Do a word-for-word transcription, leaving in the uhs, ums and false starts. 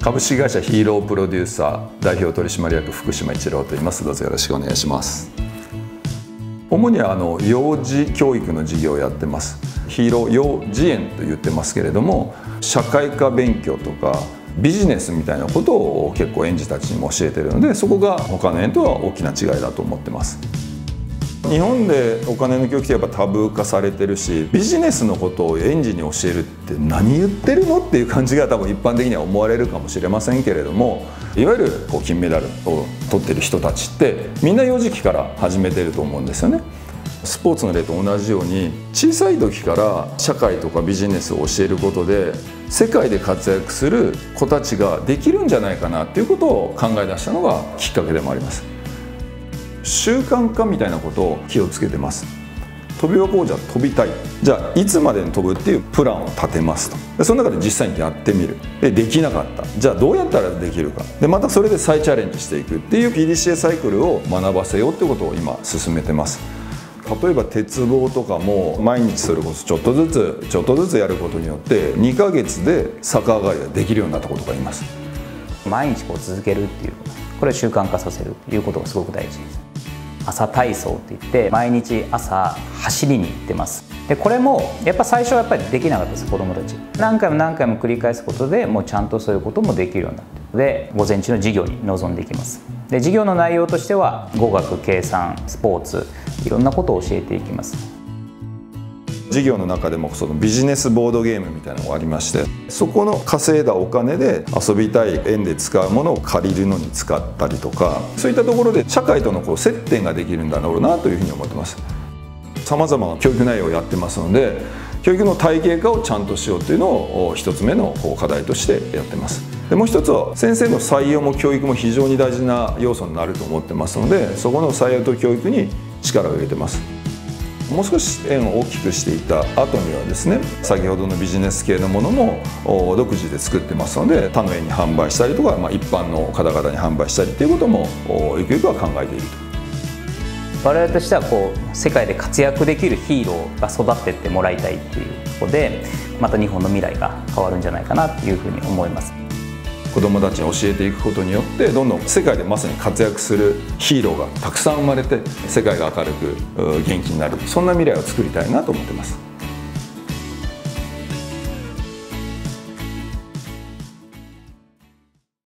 株式会社ヒーロープロデューサー代表取締役福島一郎と言います。どうぞよろしくお願いします。主にあの幼児教育の授業をやってます。ヒーロー幼児園と言ってますけれども、社会科勉強とかビジネスみたいなことを結構園児たちにも教えてるので、そこが他の園とは大きな違いだと思ってます。日本でお金の教育ってやっぱタブー化されてるし、ビジネスのことを園児に教えるって何言ってるのっていう感じが多分一般的には思われるかもしれませんけれども、いわゆるこう金メダルを取ってる人たちってみんな幼児期から始めてると思うんですよね。スポーツの例と同じように小さい時から社会とかビジネスを教えることで世界で活躍する子たちができるんじゃないかなっていうことを考え出したのがきっかけでもあります。習慣化みたいなことを気をつけてます。飛び箱をじゃあ飛びたい、じゃあいつまでに飛ぶっていうプランを立てますと。でその中で実際にやってみる。でできなかった、じゃあどうやったらできるか。でまたそれで再チャレンジしていくっていう ピーディーシーエー サイクルを学ばせようってことを今進めてます。例えば鉄棒とかも毎日それこそちょっとずつちょっとずつやることによってにかげつで逆上がりができるようになったことがいます。 毎日こう続けるっていう、これを習慣化させるということがすごく大事です。朝体操って言って毎日朝走りに行ってます。でこれもやっぱ最初はやっぱりできなかったです。子どもたち何回も何回も繰り返すことでもうちゃんとそういうこともできるようになって、で午前中の授業に臨んでいきます。で授業の内容としては語学、計算、スポーツ、いろんなことを教えていきます。 授業の中でもそのビジネスボードゲームみたいなのがありまして、そこの稼いだお金で遊びたい園で使うものを借りるのに使ったりとか、そういったところで社会とのこう接点ができるんだろうなというふうに思ってます。さまざまな教育内容をやってますので、教育の体系化をちゃんとしようというのを一つ目の課題としてやってます。でもう一つは先生の採用も教育も非常に大事な要素になると思ってますので、そこの採用と教育に力を入れてます。もう少し園を大きくしていた後にはですね、先ほどのビジネス系のものも独自で作ってますので、他の園に販売したりとか、まあ、一般の方々に販売したりということもゆくゆくは考えていると。 我々としてはこう世界で活躍できるヒーローが育っていってもらいたいっていうところで、また日本の未来が変わるんじゃないかなっていうふうに思います。 子どもたちに教えていくことによって、どんどん世界でまさに活躍するヒーローがたくさん生まれて、世界が明るく元気になる、そんな未来を作りたいなと思ってます。